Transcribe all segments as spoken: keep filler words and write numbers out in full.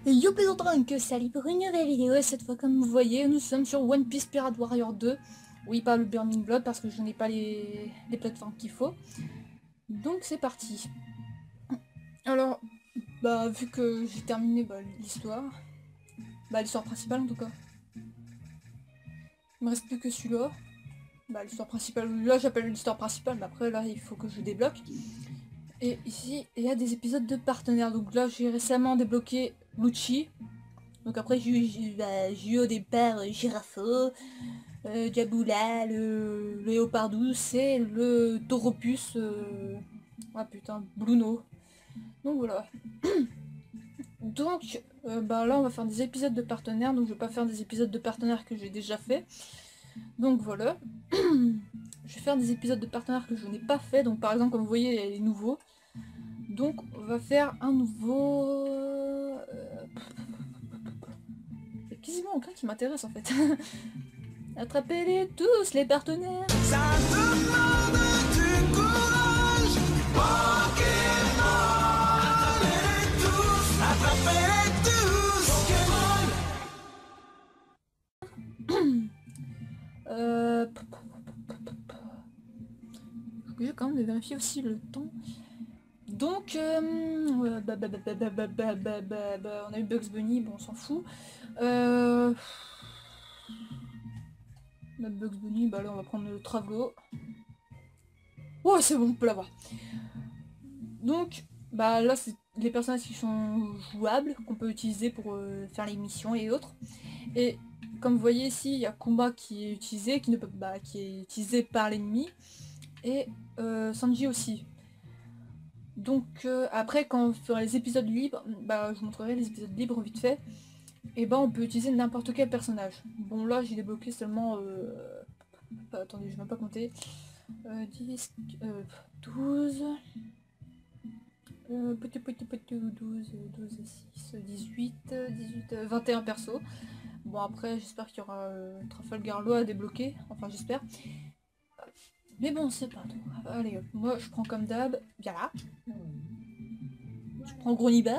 Yo Drunk, salut pour une nouvelle vidéo. Cette fois, comme vous voyez, nous sommes sur One Piece Pirate Warrior deux. Oui, pas le Burning Blood parce que je n'ai pas les, les plateformes qu'il faut. Donc c'est parti. Alors, bah vu que j'ai terminé bah, l'histoire, bah l'histoire principale en tout cas. Il me reste plus que celui-là. Bah l'histoire principale, là j'appelle l'histoire principale, mais après là il faut que je débloque. Et ici, il y a des épisodes de partenaires. Donc là j'ai récemment débloqué Lucci. Donc après j'ai eu, bah, j'ai eu au départ euh, Girafo, euh, Diaboula, le Léopard douce et le Tauropus, euh... ah putain, Bruno. Donc voilà. Donc euh, bah là on va faire des épisodes de partenaires, donc je vais pas faire des épisodes de partenaires que j'ai déjà fait. Donc voilà. Je vais faire des épisodes de partenaires que je n'ai pas fait, donc par exemple comme vous voyez il y a les nouveaux. Donc on va faire un nouveau... Euh... Il y a quasiment aucun qui m'intéresse en fait. Attrapez-les tous les partenaires. Ça demande du courage. Pokémon, attrapez-les tous, attrapez-les tous. Pokémon. euh... J'ai quand même de vérifier aussi le temps. Donc, euh, bah, bah, bah, bah, bah, bah, bah, bah, bah, bah, on a eu Bugs Bunny, bon on s'en fout. Euh... Bugs Bunny, bah là on va prendre le Travelo. Ouais c'est bon, on peut l'avoir. Donc, bah là c'est les personnages qui sont jouables, qu'on peut utiliser pour euh, faire les missions et autres. Et comme vous voyez ici, il y a Kumba qui est utilisé, qui ne peut bah, qui est utilisé par l'ennemi. Et euh, Sanji aussi. Donc euh, après quand on fera les épisodes libres, bah je vous montrerai les épisodes libres vite fait. Et bah on peut utiliser n'importe quel personnage. Bon là j'ai débloqué seulement... Euh... Bah, attendez, je vais même pas compter. Euh, dix, euh, douze... Euh, petit, petit, petit, douze, douze, six, dix-huit, dix-huit, vingt et un persos. Bon après j'espère qu'il y aura euh, Trafalgar Law à débloquer, enfin j'espère. Mais bon c'est pas tout. Allez hop, moi je prends comme d'hab, bien là. Je prends Gronibar.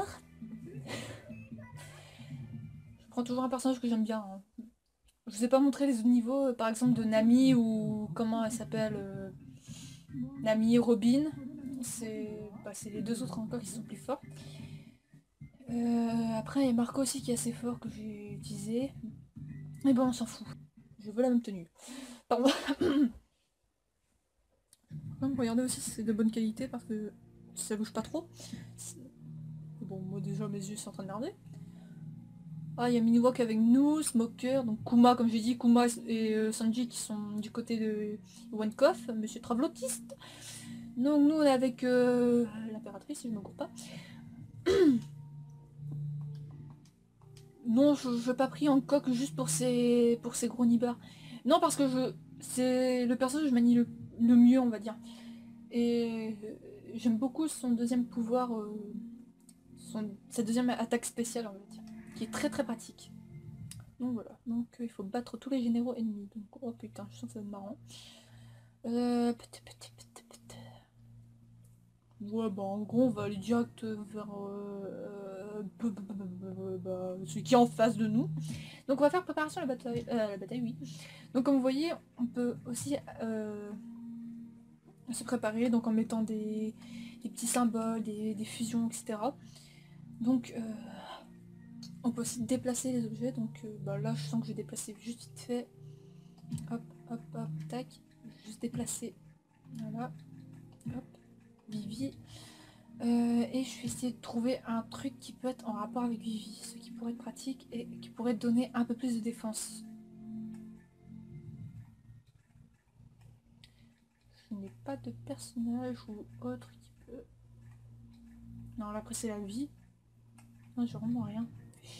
Je prends toujours un personnage que j'aime bien. Hein. Je vous ai pas montré les autres niveaux, euh, par exemple de Nami ou comment elle s'appelle euh, Nami et Robin. C'est bah, les deux autres encore qui sont plus forts. Euh, après il y a Marco aussi qui est assez fort que j'ai utilisé. Mais bon on s'en fout. Je veux la même tenue. Pardon. Regardez aussi si c'est de bonne qualité parce que ça bouge pas trop. Bon moi déjà mes yeux sont en train de merder. Ah il y a Miniwak avec nous, Smoker, donc Kuma comme j'ai dit, Kuma et euh, Sanji qui sont du côté de Wenkoff, Monsieur Travlotiste. Donc nous on est avec euh, l'impératrice si je ne me gourre pas. Non je n'ai pas pris en coque juste pour ces pour ces gros nibards. Non parce que je c'est le personnage que je manie le, le mieux on va dire. Et euh, j'aime beaucoup son deuxième pouvoir, euh, son, sa deuxième attaque spéciale on va dire, qui est très très pratique. Donc voilà, donc euh, il faut battre tous les généraux ennemis. Donc, oh putain, je sens que ça va être marrant. Euh, petit, petit, petit, petit. Ouais bah en gros on va aller direct vers euh, euh, bah, celui qui est en face de nous. Donc on va faire préparation à la bataille. Euh, la bataille oui. Donc comme vous voyez, on peut aussi euh, se préparer donc en mettant des, des petits symboles, des, des fusions, et cetera. Donc euh, on peut aussi déplacer les objets. Donc euh, bah, là je sens que je vais déplacer juste vite fait. Hop, hop, hop, tac. Juste déplacer. Voilà. Hop. Vivi. Euh, et je vais essayer de trouver un truc qui peut être en rapport avec Vivi. Ce qui pourrait être pratique et qui pourrait donner un peu plus de défense. Je n'ai pas de personnage ou autre qui peut... Non, là après c'est la vie. Non, j'ai vraiment rien.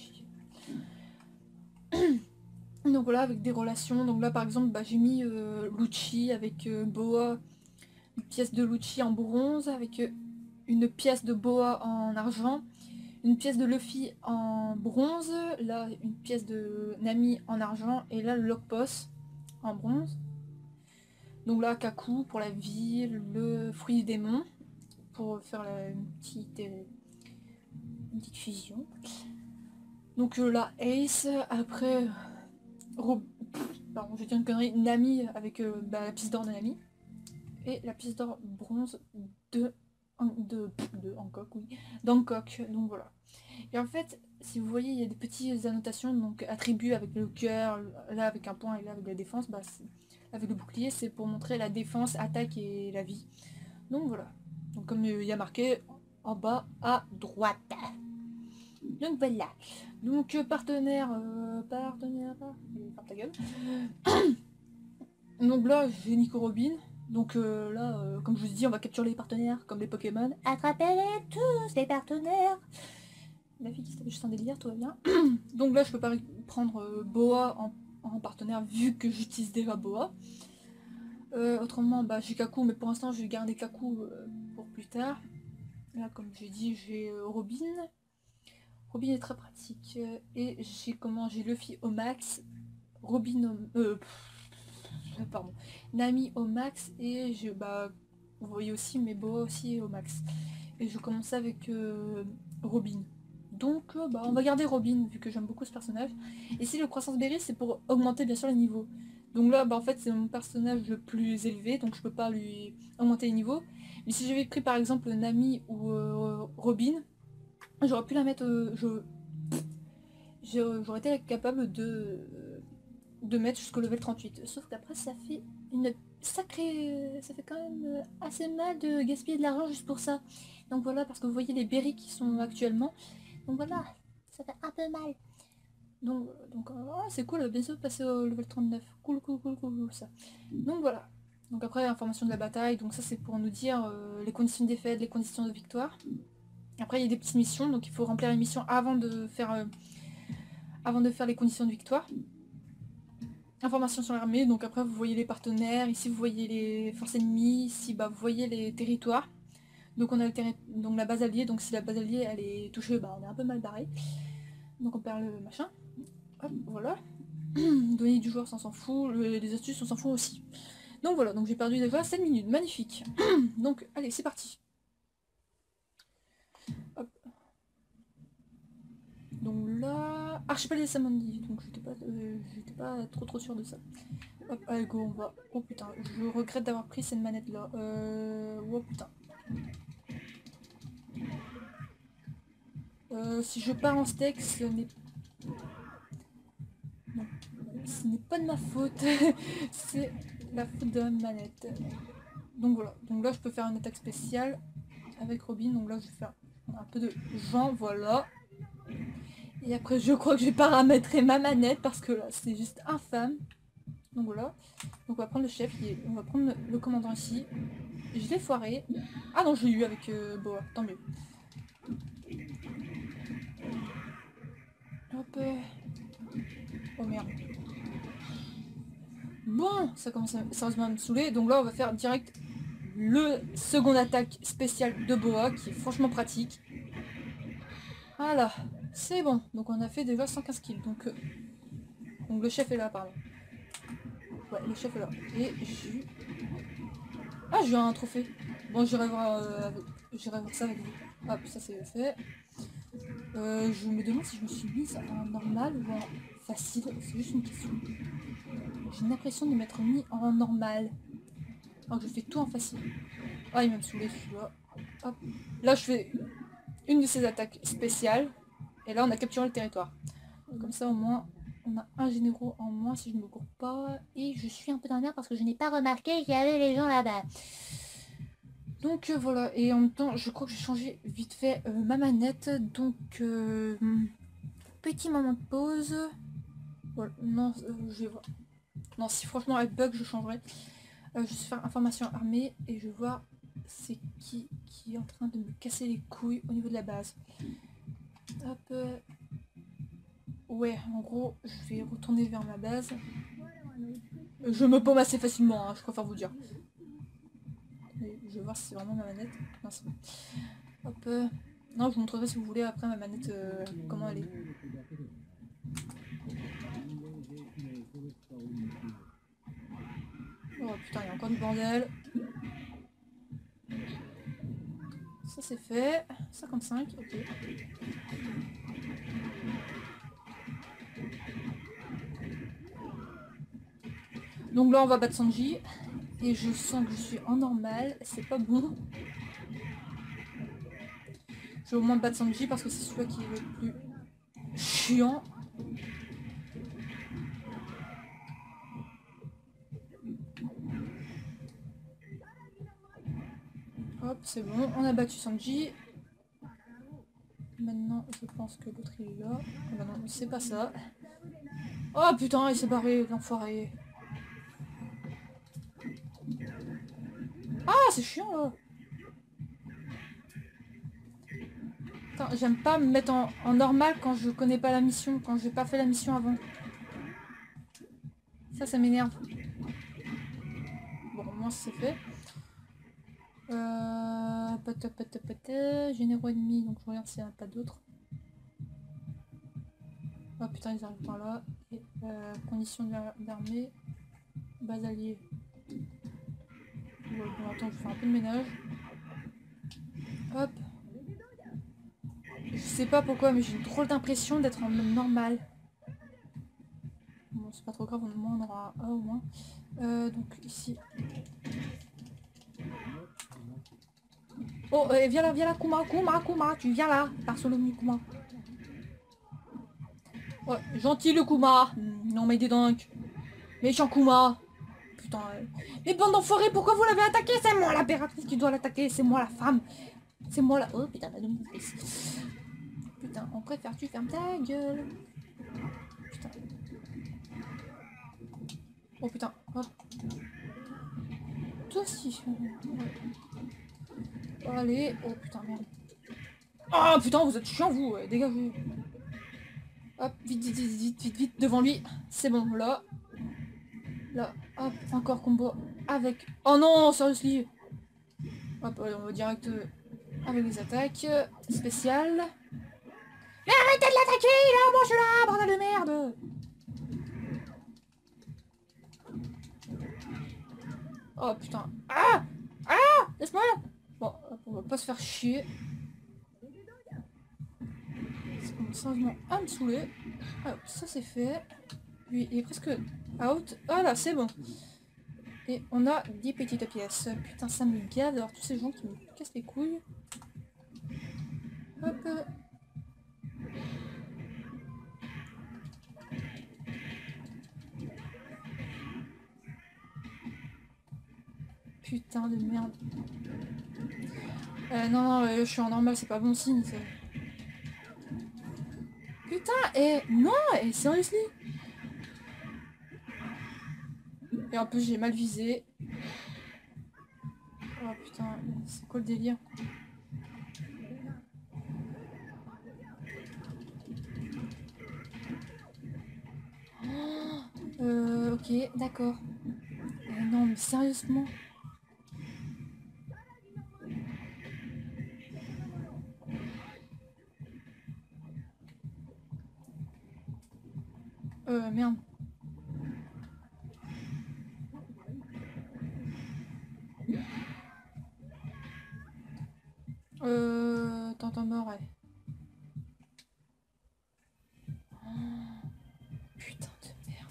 Donc voilà, avec des relations. Donc là par exemple, bah, j'ai mis euh, Lucci avec euh, Boa. Une pièce de Lucci en bronze avec... Euh, une pièce de Boa en argent, une pièce de Luffy en bronze, là une pièce de Nami en argent, et là le Lockboss en bronze. Donc là Kaku pour la vie, le fruit du démon, pour faire la, une, petite, euh, une petite fusion. Donc euh, là, Ace, après... Rob... Pardon, je vais dire une connerie, Nami avec euh, bah, la piste d'or de Nami. Et la piste d'or bronze de... de... de Hancock, oui. d'Hancock, donc voilà. Et en fait, si vous voyez, il y a des petites annotations, donc attributs avec le cœur, là avec un point et là avec la défense, bah, avec le bouclier, c'est pour montrer la défense, attaque et la vie. Donc voilà. Donc comme il y a marqué en bas à droite. Donc voilà. Donc euh, partenaire, euh, partenaire, ferme ta gueule. Donc là, j'ai Nico Robin. Donc euh, là, euh, comme je vous ai dit, on va capturer les partenaires comme les Pokémon. Attrapez-les tous, les partenaires. La fille qui se tape juste un délire, tout va bien. Donc là, je peux pas prendre euh, Boa en, en partenaire vu que j'utilise déjà Boa. Euh, autrement, bah, j'ai Kaku, mais pour l'instant, je vais garder Kaku euh, pour plus tard. Là, comme j'ai dit, j'ai euh, Robin. Robin est très pratique. Euh, et j'ai comment j'ai Luffy au max. Robin au... Euh, pff, pardon. Nami au max. Et je... Bah, vous voyez aussi, mais Boa aussi au max. Et je commence avec euh, Robin. Donc euh, bah, on va garder Robin vu que j'aime beaucoup ce personnage. Et si le croissance berry c'est pour augmenter bien sûr les niveaux. Donc là bah, en fait c'est mon personnage le plus élevé donc je peux pas lui augmenter les niveaux. Mais si j'avais pris par exemple Nami ou euh, Robin, j'aurais pu la mettre... Euh, je... J'aurais été capable de, de mettre jusqu'au level trente-huit. Sauf qu'après ça fait une sacrée... Ça fait quand même assez mal de gaspiller de l'argent juste pour ça. Donc voilà parce que vous voyez les berries qui sont actuellement. Donc voilà, ça fait un peu mal. Donc, donc oh, c'est cool, bien sûr de passer au level trente-neuf. Cool, cool, cool, cool, cool, ça. Donc voilà. Donc après, information de la bataille. Donc ça, c'est pour nous dire euh, les conditions de défaite, les conditions de victoire. Après, il y a des petites missions. Donc il faut remplir les missions avant de faire, euh, avant de faire les conditions de victoire. Information sur l'armée. Donc après, vous voyez les partenaires. Ici, vous voyez les forces ennemies. Ici, bah, vous voyez les territoires. Donc on a le terri donc la base alliée, donc si la base alliée elle est touchée, bah on est un peu mal barré. Donc on perd le machin. Hop, voilà. Données du joueur, ça on s'en fout. Le, les astuces, on s'en fout aussi. Donc voilà, donc j'ai perdu déjà sept minutes. Magnifique. Donc allez, c'est parti. Hop. Donc là... Archipel des Samondi. Donc j'étais pas, euh, j'étais pas trop trop sûr de ça. Hop, allez go, on va... Oh putain, je regrette d'avoir pris cette manette là. Euh... Oh putain. Euh, si je pars en steak, ce n'est non, ce n'est pas de ma faute, c'est la faute de la manette. Donc voilà, donc là je peux faire une attaque spéciale avec Robin, donc là je vais faire un peu de vent, voilà. Et après je crois que je vais paramétrer ma manette parce que là c'est juste infâme. Donc voilà, donc on va prendre le chef, et on va prendre le commandant ici. Je l'ai foiré. Ah non, je l'ai eu avec euh, Boa, tant mieux. Hop. Oh merde. Bon, ça commence à, sérieusement à me saouler. Donc là, on va faire direct le second attaque spéciale de Boa, qui est franchement pratique. Voilà, c'est bon. Donc on a fait déjà cent quinze kills. Donc, euh, donc le chef est là, pardon. Ouais, le chef est là. Et j'ai eu... Ah, j'ai eu un trophée. Bon, j'irai voir, euh, j'irai voir ça avec vous. Hop, ça c'est fait. Euh, je me demande si je me suis mise en normal ou en facile. C'est juste une question. J'ai l'impression de m'être mis en normal. Alors que je fais tout en facile. Ah, il m'a me saoulé celui-là. Hop. Là, je fais une de ces attaques spéciales. Et là, on a capturé le territoire. Comme ça, au moins, on a un généraux en moins si je ne me cours pas. Et je suis un peu dans la merde parce que je n'ai pas remarqué qu'il y avait les gens là-bas. Donc euh, voilà, et en même temps, je crois que j'ai changé vite fait euh, ma manette. Donc, euh, petit moment de pause. Voilà, non, euh, je vais voir. Non, si franchement elle bug, je changerai. Euh, je vais faire information armée et je vais voir c'est qui qui est en train de me casser les couilles au niveau de la base. Hop. Euh... Ouais, en gros, je vais retourner vers ma base. Je me paume assez facilement, hein, je préfère vous dire. Je vais voir si c'est vraiment ma manette. Non, c'est bon. Hop. Euh... Non, je vous montrerai si vous voulez après ma manette, euh, comment elle est. Oh putain, il y a encore du bordel. Ça c'est fait. cinquante-cinq, ok. Donc là on va battre Sanji. Et je sens que je suis en normal. C'est pas bon. Je vais au moins battre Sanji parce que c'est celui qui est le plus chiant. Hop, c'est bon. On a battu Sanji. Maintenant, je pense que l'autre il est là. Ah bah non, c'est pas ça. Oh putain, il s'est barré, l'enfoiré. Ah, c'est chiant là. Putain, j'aime pas me mettre en, en normal quand je connais pas la mission, quand j'ai pas fait la mission avant. Ça, ça m'énerve. Bon, au moins c'est fait. Euh... Pata, pata, pata. Généraux ennemis, donc je regarde s'il n'y en a pas d'autres. Oh putain, ils arrivent par là. Et, euh, conditions d'armée. Base alliée. Ouais, bon, attends, je vais faire un peu de ménage. Hop. Je sais pas pourquoi, mais j'ai une drôle d'impression d'être en mode normal. Bon, c'est pas trop grave, au moins on aura un au moins. Euh, donc ici. Oh, euh, viens là, viens là, Kuma, Kuma, Kuma, tu viens là, Bartholomew Kuma. Ouais, gentil le Kuma. Non mais dis donc. Méchant Kuma. Putain. Euh... Mais bande d'enfoirés, pourquoi vous l'avez attaqué? C'est moi l'impératrice qui doit l'attaquer, c'est moi la femme. C'est moi la... Oh putain, la dominatrice. Putain, on préfère tu fermes ta gueule. Putain. Oh putain. Oh. Toi aussi. Ouais. Allez. Oh putain, merde. Oh putain, vous êtes chiant vous, ouais. Dégagez. Hop, vite, vite, vite, vite, vite, vite, devant lui. C'est bon, là. Là, hop, encore combo avec... Oh non, seriously. Hop, allez, on va direct euh, avec les attaques euh, spéciales. Mais arrêtez de l'attaquer, là, moi je suis là, bordel de merde. Oh putain. Ah Ah laisse-moi. Bon, hop, on va pas se faire chier. Ça commence sérieusement à me saouler. Ah, ça c'est fait. Lui, il est presque out. Voilà, c'est bon. Et on a dix petites pièces. Putain, ça me gave d'avoir tous ces gens qui me cassent les couilles. Hop. Putain de merde. Euh, non, non, euh, je suis en normal, c'est pas bon signe. Putain, et non, et seriously. Et en plus, j'ai mal visé. Oh putain, c'est quoi le délire? Oh, euh, ok, d'accord. Euh, non, mais sérieusement. Euh, merde. Euh... T'entends mort, ouais. Oh, putain de merde.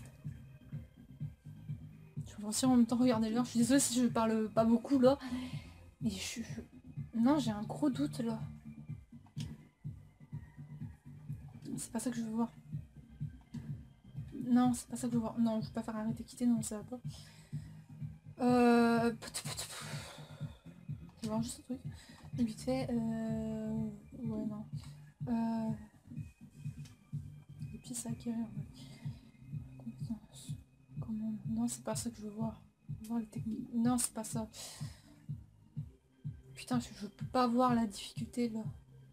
Je vais aussi en même temps regarder l'heure. Je suis désolée si je parle pas beaucoup, là. Mais je... je... Non, j'ai un gros doute, là. C'est pas ça que je veux voir. Non, c'est pas ça que je veux voir. Non, je veux pas faire arrêter quitter, non, ça va pas. Euh... Je vais voir juste un truc. Vite fait, euh... ouais, non. Euh... Les pièces à acquérir, ouais. Compétences. Comment... Non, c'est pas ça que je veux voir. Je veux voir les techniques. Non, c'est pas ça. Putain, je, je peux pas voir la difficulté, là.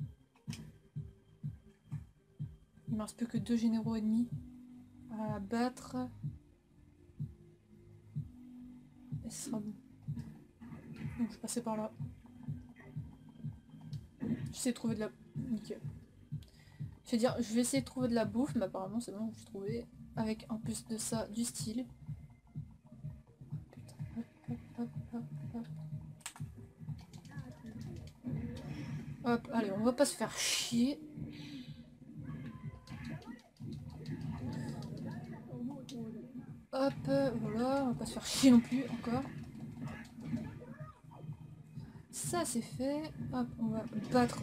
Il me reste plus que deux généraux ennemis à battre. Et ce sera bon. Donc je vais passer par là. J'essaie de trouver de la... Nickel. Je vais dire, je vais essayer de trouver de la bouffe, mais apparemment c'est bon, j'ai trouvé. Avec en plus de ça, du style. Putain, hop, hop, hop, hop, hop. Hop, allez, on va pas se faire chier. Hop, euh, voilà, on va pas se faire chier non plus encore. Ça c'est fait. Hop, on va battre.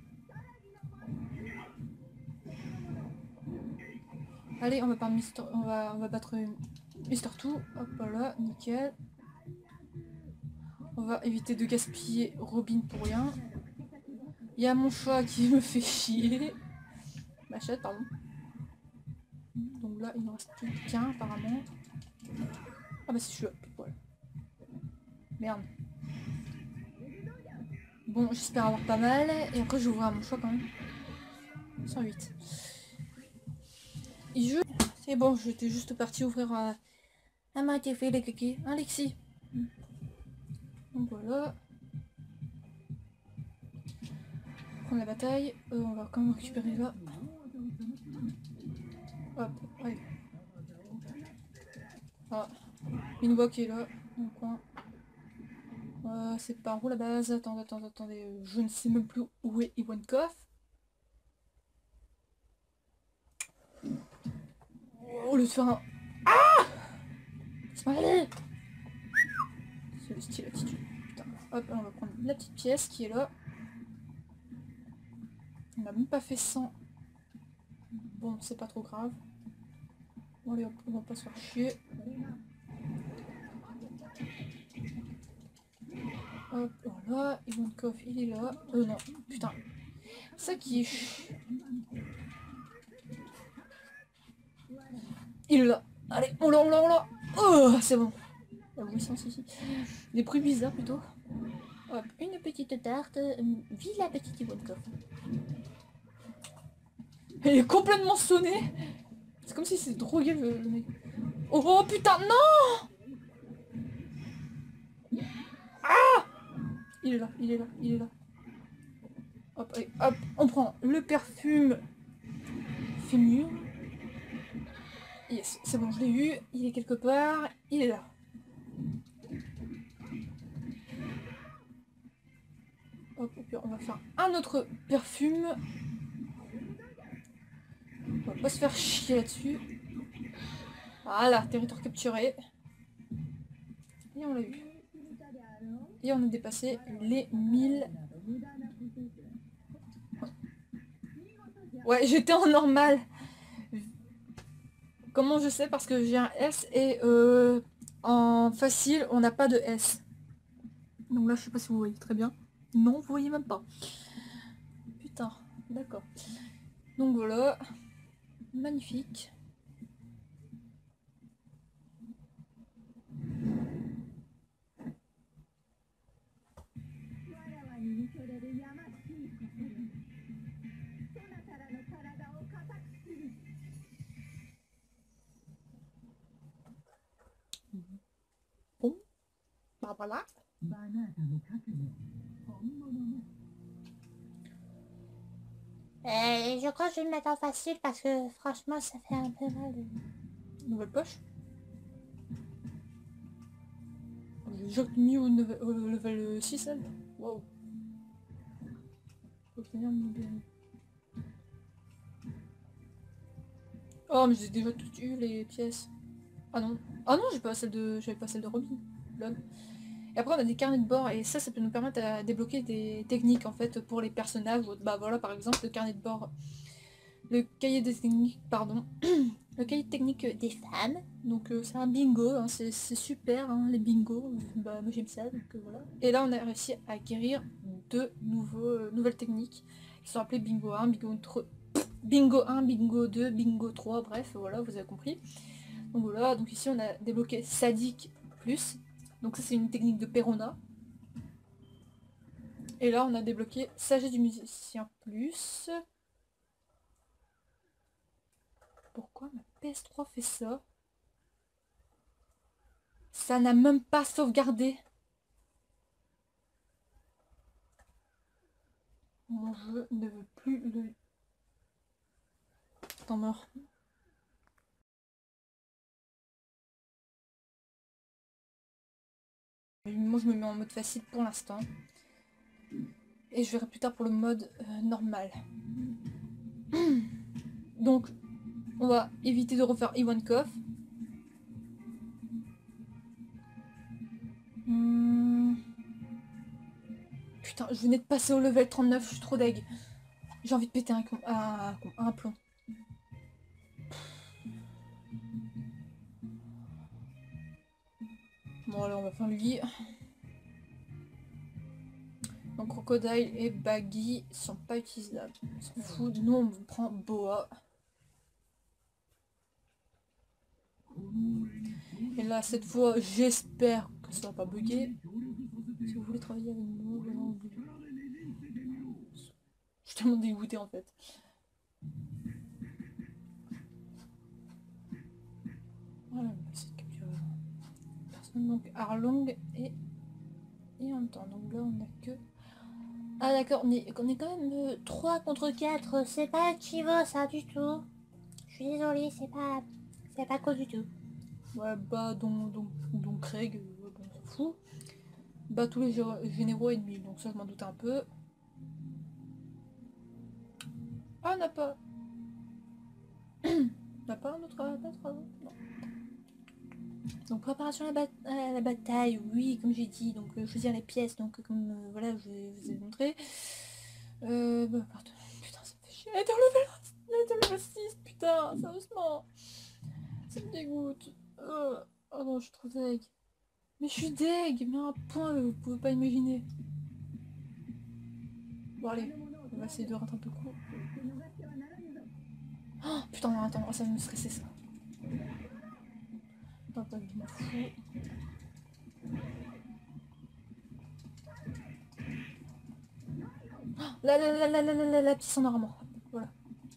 Allez, on va par Mister... on va on va battre Mister Two. Hop voilà, nickel. On va éviter de gaspiller Robin pour rien. Il y a mon chat qui me fait chier. Ma chatte, pardon. Donc là, il ne reste plus qu'un apparemment. Ah bah c'est celui-là, voilà. Merde. Bon, j'espère avoir pas mal. Et après, je vais ouvrir mon choix quand même. cent huit. Et je... C'est bon, j'étais juste parti ouvrir un... Un matin fait les kiki. Un Lexi. Donc voilà. Prendre la bataille. Euh, on va quand même récupérer là. Hop, allez. Ah, Inwa qui est là, dans le coin. Euh, c'est par où la base? Attendez, attendez, attendez. euh, Je ne sais même plus où est Iwankov. Au lieu de faire un... Ah c'est mal allé. C'est le style attitude. Putain. Hop, on va prendre la petite pièce qui est là. On n'a même pas fait cent. Bon, c'est pas trop grave. Bon, allez, hop, on va pas se faire chier. Hop, voilà. Ivankov, il est là. Euh, non, putain. Ça qui est... ch- Il est là. Allez, on l'a, on l'a, on l'a. Oh, c'est bon. La jouissance ici. Des bruits bizarres plutôt. Hop, une petite tarte. Euh, Vive la petite Ivankov. Elle est complètement sonnée. C'est comme si c'était drogué le, le mec. Oh, oh putain, non. Ah, il est là, il est là, il est là. Hop, allez, hop, on prend le perfume fémur. Yes, c'est bon, je l'ai eu. Il est quelque part. Il est là. Hop, et puis on va faire un autre perfume. On va pas se faire chier là-dessus. Voilà, territoire capturé. Et on l'a eu. Et on a dépassé les mille. Ouais, j'étais en normal. Comment je sais? Parce que j'ai un S et euh, en facile, on n'a pas de S. Donc là, je sais pas si vous voyez très bien. Non, vous voyez même pas. Putain, d'accord. Donc voilà. Magnifique. Bon, bah voilà. Euh, je crois que je vais me mettre en facile parce que franchement ça fait un peu mal. Nouvelle poche. J'ai déjà mis au level, au level six, elle. Wow. Faut obtenir une nouvelle- Oh, mais j'ai déjà toutes eu les pièces. Ah non. Ah non, j'ai pas celle de. J'avais pas celle de Robin. Lol. Et après on a des carnets de bord et ça, ça peut nous permettre à débloquer des techniques en fait pour les personnages. Bah voilà, par exemple le carnet de bord, le cahier des techniques, pardon, le cahier de technique des femmes. Donc euh, c'est un bingo, hein, c'est c'est super hein, les bingos. Bah moi j'aime ça, donc euh, voilà. Et là on a réussi à acquérir deux nouveaux, euh, nouvelles techniques qui sont appelées bingo un, bingo trois, bingo un, bingo deux, bingo trois, bref voilà, vous avez compris. Donc voilà, donc ici on a débloqué Sadique plus. Donc ça c'est une technique de Perona. Et là on a débloqué Sagesse du musicien plus. Pourquoi ma P S trois fait ça? Ça n'a même pas sauvegardé. Mon jeu ne veut plus le... Temps mort. Moi je me mets en mode facile pour l'instant. Et je verrai plus tard pour le mode euh, normal. Donc on va éviter de refaire Ivankov. je venais de passer au level trente-neuf, je suis trop deg. J'ai envie de péter un, con- un, un, un plomb. Bon alors on va faire lui. Donc Crocodile et Baggy sont pas utilisables. On s'en fout, nous on prend Boa. Et là cette fois j'espère que ça va pas bugger. Si vous voulez travailler avec nous, vraiment, vous- je suis tellement dégoûtée en fait. Voilà, on va essayer de capturer personne. Donc Arlong et... et en même temps. Donc là on a que... Ah d'accord, on est, on est quand même euh, trois contre quatre, c'est pas Chivo ça du tout. Je suis désolée, c'est pas... c'est pas cool du tout. Ouais, bah donc, donc, donc Craig, euh, ouais, bon, on s'en fout. Bah tous les gé- généraux ennemis, donc ça je m'en doutais un peu. Ah on n'a pas... on n'a pas un autre à battre avant? Non. Donc préparation à la, bat- à la bataille, oui comme j'ai dit, donc euh, choisir les pièces, donc euh, comme euh, voilà je vais- vous ai montré. Euh, bah pardon, putain ça me fait chier, elle est en level, elle est en level six, putain, sérieusement. Ça me dégoûte. Euh, oh non je suis trop deg. Mais je suis deg, mais à un point euh, vous pouvez pas imaginer. Bon allez, on va essayer de rentrer un peu court. Oh putain non attends, oh, ça va me stresser ça. Attends, attends, je m'en fous. Oh, la la la la la la la la petite en armor. Voilà.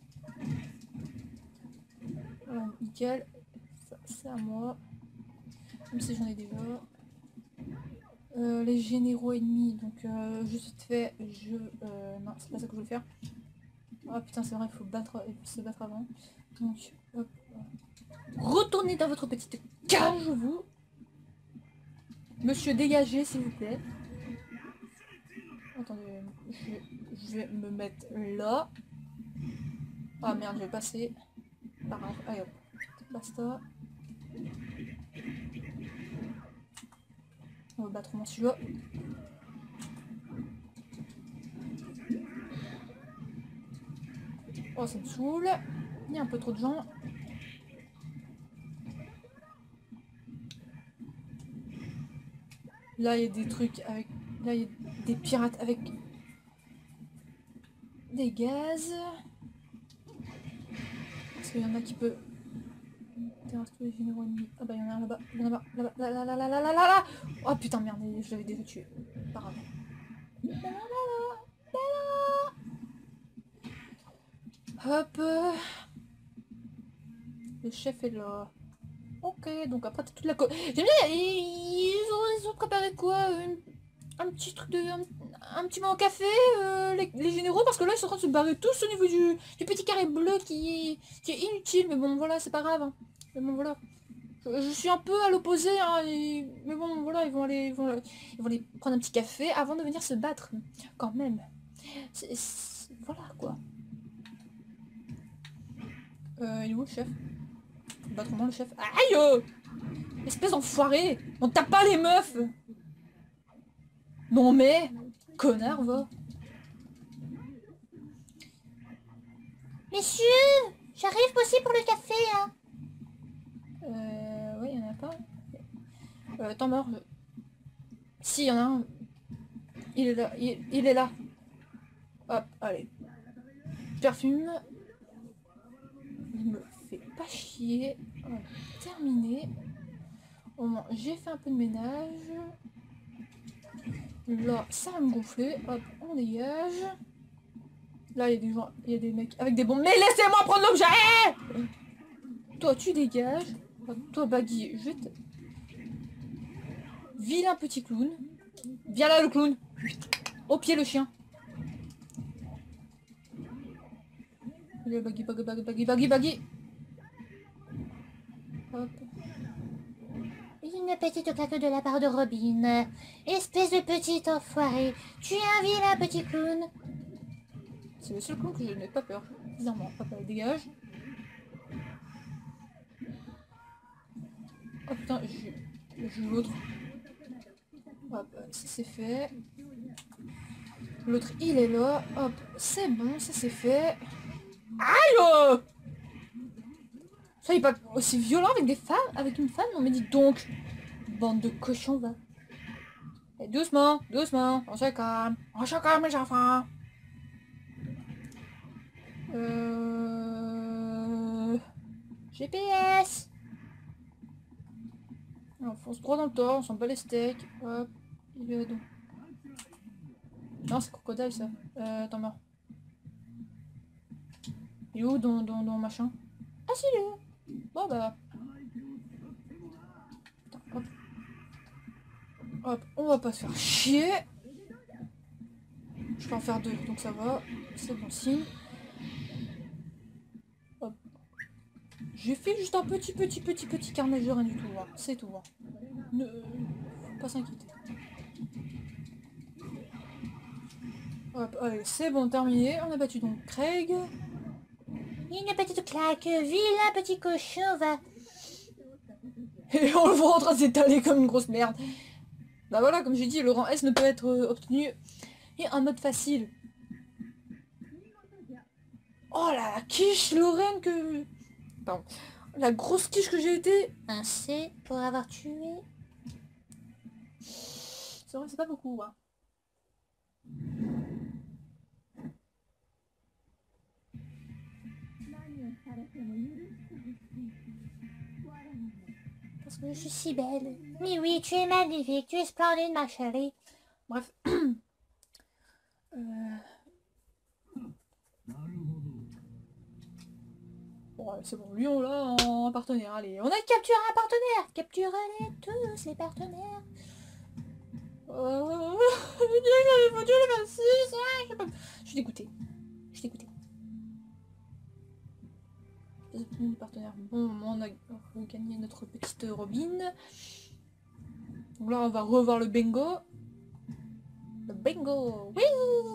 Voilà, nickel. Ça c'est à moi. Même si j'en ai déjà. Euh, les généraux ennemis, donc euh, juste fait, je... Euh, non, c'est pas ça que je voulais faire. Ah putain, c'est vrai, il faut, battre, il faut se battre avant. Donc, hop. Retournez dans votre petite cage, vous. Monsieur, dégagez, s'il vous plaît. Attendez, je, je vais me mettre là. Ah merde, je vais passer. Pas grave, allez hop. Basta. On va battre au moins celui-là. Oh, ça me saoule. Il y a un peu trop de gens. Là, il y a des trucs avec... Là, il y a des pirates avec... des gaz. Parce qu'il y en a qui peut... Terrasse tous les généraux ennemis. Ah bah, il y en a un là-bas. Il y en a là-bas. Là-bas. Là, là, là, là, là, là, là, là. Oh putain, merde, je l'avais déjà tué. Pas grave. Hop. Le chef est là. Ok, donc après t'as toute la co... J'aime bien, ils ont, ils ont préparé quoi? Une- Un petit truc de... Un, un petit moment café, euh, les, les généraux, parce que là ils sont en train de se barrer tous au niveau du, du petit carré bleu qui, qui est inutile, mais bon voilà, c'est pas grave. Hein. Mais bon voilà. Je, je suis un peu à l'opposé, hein, et- mais bon voilà, ils vont, aller, ils, vont, ils vont aller prendre un petit café avant de venir se battre. Quand même. C'est- c'est- Voilà quoi. Euh, il est où le chef? Battre comment le chef? Aïe euh Espèce d'enfoiré! On tape pas les meufs! Non mais... Connard va! Messieurs, j'arrive aussi pour le café, hein. Euh... Ouais, y'en a pas. Euh, temps mort. je- Si, y en a un. Il est là, il, il est là. Hop, allez. Perfume. Il me fait pas chier. Voilà, terminé. Au moins, j'ai fait un peu de ménage. Là, ça va me gonfler. Hop, on dégage. Là, il y a des gens, il y a des mecs avec des bombes. Mais laissez-moi prendre l'objet! Toi, tu dégages. Toi, Baggy, je te... Vilain petit clown. Viens là, le clown. Au pied, le chien. Allez, Baggy, Baggy, Baggy, Baggy, Baggy, Baggy. Hop. Une petite claque de la part de Robin. Espèce de petit enfoiré. Tu es un vilain petit clown. C'est le seul clown que je n'ai pas peur. Bizarrement. Hop, allez, dégage. Oh putain, je je joue l'autre. Hop, ça c'est fait. L'autre, il est là. Hop, c'est bon, ça c'est fait. Aïe! Soyez pas aussi violent avec des femmes, avec une femme. Non mais dites donc. Bande de cochons, va. Et doucement, doucement, on se calme. On se calme les enfants. Euh... G P S. On fonce droit dans le tas, on s'en bat les steaks. Hop, il est donc. Non, c'est crocodile ça. Euh, attends, mort. Il est où dans, dans, dans machin? Ah si, il est où? Bon bah. Attends, hop. Hop, on va pas se faire chier. Je peux en faire deux, donc ça va. C'est bon signe. Hop. J'ai fait juste un petit, petit, petit, petit carnage de rien du tout. Hein. C'est tout. Hein. Ne... Faut pas s'inquiéter. Hop, allez, c'est bon, terminé. On a battu donc Craig. Une petite claque, vilain petit cochon, va. Et on le voit en train de s'étaler comme une grosse merde. Bah voilà, comme j'ai dit, le rang S ne peut être euh, obtenu et en mode facile. Oh la quiche Lorraine que... Pardon. La grosse quiche que j'ai été. Un C pour avoir tué. C'est vrai, c'est pas beaucoup. Hein. Parce que je suis si belle. Mais oui, tu es magnifique, tu es splendide, ma chérie. Bref. euh... Bon, c'est bon, lui on l'a en partenaire, allez. On a capturé un partenaire. Capturez-les tous, les partenaires. Euh... J'avais foutu le vingt-six, ouais, je sais pas. Je suis dégoûtée. Je suis dégoûtée. Partenaire. Bon, on a gagné notre petite Robin. Donc là, on va revoir le bingo. Le bingo. Oui.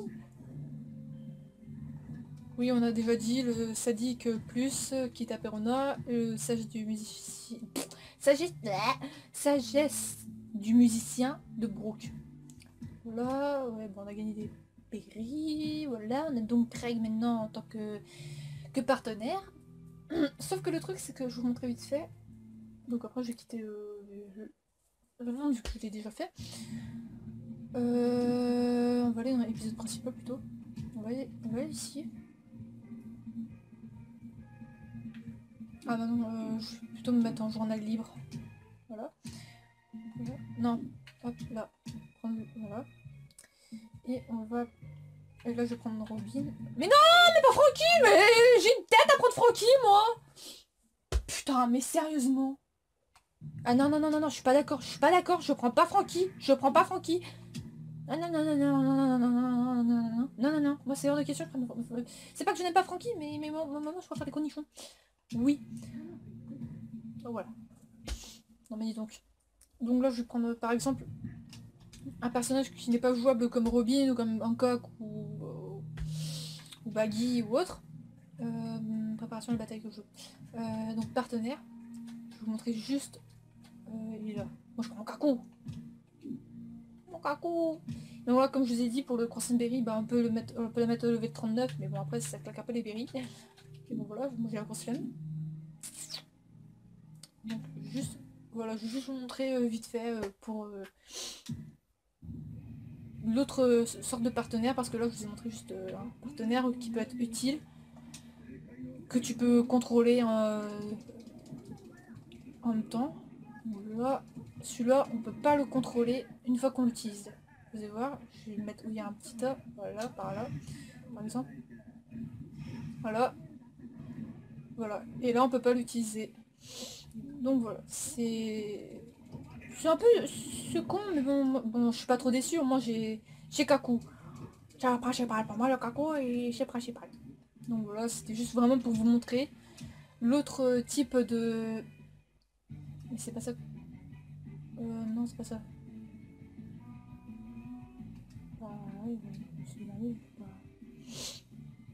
Oui, on a déjà dit le sadique plus qui est à Perona, le sagesse du musicien. Sagesse, sagesse du musicien de Brooke. Voilà, ouais, bon, on a gagné des berries. Voilà, on a donc Craig maintenant en tant que, que partenaire. Sauf que le truc c'est que je vous montrer vite fait. Donc après je vais quitter euh, le, le monde vu que je l'ai déjà fait. Euh, on va aller dans l'épisode principal plutôt. On va aller, on va aller ici. Ah bah non, euh, je vais plutôt me mettre en journal libre. Voilà. Voilà. Non, hop là. Prendre, voilà. Et on va... Et là je vais prendre Robin. Mais non, mais pas Francky, mais j'ai une tête à prendre Francky moi. Putain, mais sérieusement. Ah non, non, non, non, non, je suis pas d'accord, je suis pas d'accord, je prends pas Francky, je prends pas Francky. Non, non, non, non, non, non, non, non, non, non, non, non, non, non, non, moi c'est hors de question, je prends... C'est pas que je n'aime pas Francky, mais, mais moi, moi, moi je préfère les cornichons. Oui. Donc voilà. Non mais dis donc. Donc là je vais prendre par exemple un personnage qui n'est pas jouable comme Robin ou comme Hancock ou, euh, ou Baggy ou autre. Euh, préparation de bataille que je joue. Euh, donc partenaire. Je vais vous montrer juste. Euh, il est là. Moi je prends mon Kaku. Mon Kaku. Donc voilà, comme je vous ai dit pour le Croissant-Berry, bah, on peut le mettre, on peut la mettre au level de trente-neuf, mais bon après ça claque un peu les berries. Et bon voilà, moi j'ai la grosse flemme. Donc juste, voilà, je vais juste vous montrer euh, vite fait euh, pour euh, l'autre euh, sorte de partenaire, parce que là je vous ai montré juste euh, un partenaire qui peut être utile, que tu peux contrôler euh, en même temps. Là, celui-là on peut pas le contrôler une fois qu'on l'utilise. Vous allez voir, je vais le mettre où il y a un petit tas, voilà, par là, par exemple. Voilà. Voilà. Et là on peut pas l'utiliser. Donc voilà, c'est... C'est un peu... C'est con, mais bon, bon, je suis pas trop déçue, au moins j'ai... J'ai Kaku. C'est le principal, pour moi le Kaku et c'est principal. Donc voilà, c'était juste vraiment pour vous montrer l'autre type de... Mais c'est pas ça... Euh, non, c'est pas ça. Ah oui, c'est bien, oui. Je sais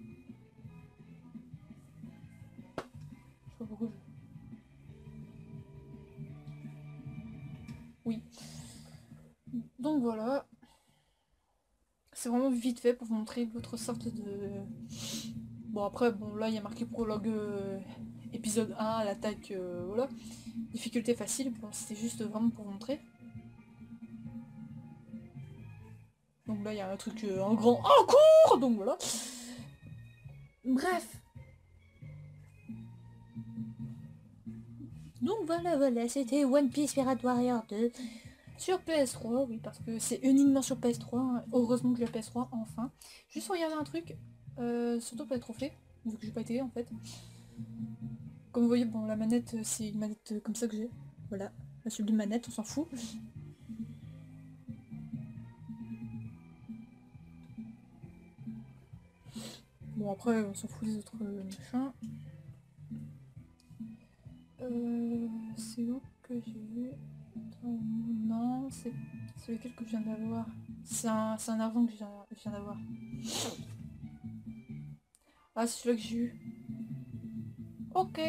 pas pourquoi je... Oui. Donc voilà. c'est vraiment vite fait pour vous montrer l'autre sorte de... Bon après, bon là il y a marqué prologue euh, épisode un, l'attaque, euh, voilà. Difficulté facile, bon c'était juste vraiment pour vous montrer. Donc là il y a un truc, euh, un grand en cours, donc voilà. Bref. Donc voilà, voilà, c'était One Piece Pirate Warrior deux. Sur P S trois, oui, parce que c'est uniquement sur P S trois, hein. Heureusement que j'ai la P S trois, enfin. Juste regarder un truc, euh, surtout pour les trophées, vu que j'ai pas été en fait. Comme vous voyez, bon, la manette, c'est une manette comme ça que j'ai. Voilà, la sublime manette, on s'en fout. Bon, après, on s'en fout des autres euh, machins. Euh, c'est où que j'ai vu? Non, c'est c'est lequel que je viens d'avoir. C'est un, c'est un argent que je viens, je viens d'avoir. Ah, c'est celui-là que j'ai eu. Ok.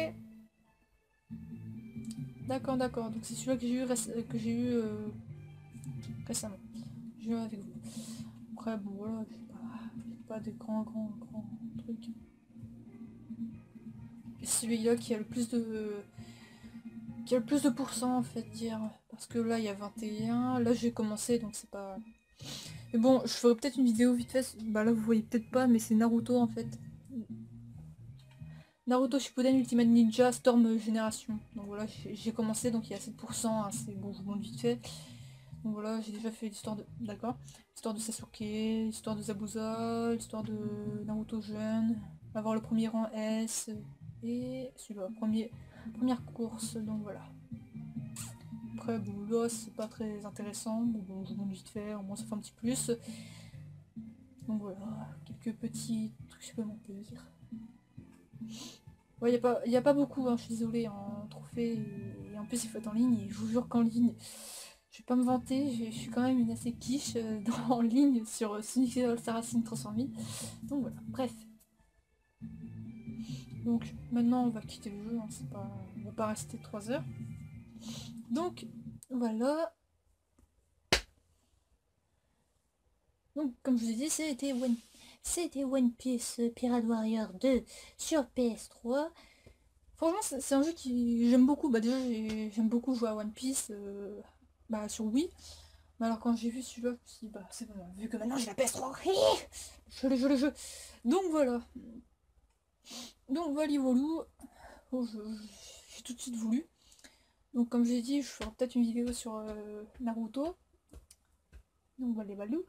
D'accord, d'accord. Donc c'est celui-là que j'ai eu, réc- que j'ai eu euh, récemment. Je vais avec vous. Après, bon voilà, j'ai pas, j'ai pas des grands, grands, grands trucs. Et celui-là qui a le plus de... qui a le plus de pourcents en fait dire. Parce que là il y a vingt et un. Là j'ai commencé donc c'est pas... Mais bon, je ferai peut-être une vidéo vite fait. Bah là vous voyez peut-être pas, mais c'est Naruto en fait. Naruto Shippuden Ultimate Ninja Storm Génération. Donc voilà, j'ai j'ai commencé, donc il y a sept pour cent, hein, c'est bon, je vous montre vite fait. Donc voilà, j'ai déjà fait l'histoire de... D'accord. L'histoire de Sasuke, l'histoire de Zabuza, l'histoire de Naruto jeune, avoir le premier rang S, et celui-là, premier, première course, donc voilà. Après, bon là, c'est pas très intéressant, mais bon, je vous montre vite fait, au moins ça fait un petit plus. Donc voilà, quelques petits trucs supplémentaires. Ouais, il n'y a, pas- y a pas beaucoup, hein, je suis désolée, en trophée, et, et en plus il faut être en ligne, et je vous jure qu'en ligne, je vais pas me vanter, je je suis quand même une assez quiche euh, dans- en ligne sur euh, Sonic All-Star Racing Transformé. Donc voilà, bref. Donc maintenant on va quitter le jeu, hein, c'est pas, on va pas rester trois heures. Donc voilà. Donc comme je vous ai dit, c'était One... c'était One Piece Pirate Warrior deux sur P S trois. Franchement c'est c'est un jeu qui j'aime beaucoup. Bah déjà j'ai- j'aime beaucoup jouer à One Piece euh, bah, sur Wii. Mais alors quand j'ai vu celui-là, je me suis dit bah c'est bon, vu que maintenant j'ai la P S trois, je le jeu le jeu. Donc voilà. Donc voilà voilou. Oh, je- je- j'ai tout de suite voulu. Donc comme j'ai dit, je ferai peut-être une vidéo sur euh, Naruto. Donc voilà les balous.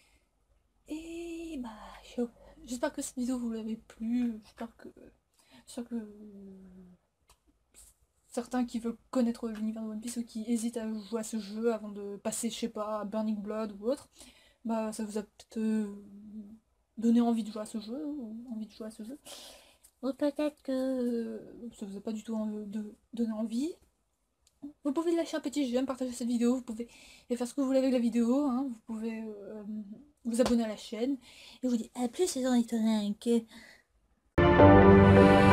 Et bah je- j'espère que cette vidéo vous l'avez plu. J'espère que. J'espère que certains qui veulent connaître l'univers de One Piece ou qui hésitent à jouer à ce jeu avant de passer, je sais pas, à Burning Blood ou autre, bah ça vous a peut-être euh, donné envie de jouer à ce jeu, ou envie de jouer à ce jeu. Ou peut-être que... Euh, ça vous a pas du tout en- de, donné envie. Vous pouvez lâcher un petit j'aime, partager cette vidéo, vous pouvez faire ce que vous voulez avec la vidéo, hein. Vous pouvez euh, vous abonner à la chaîne. Je vous dis à plus les ornithorynques.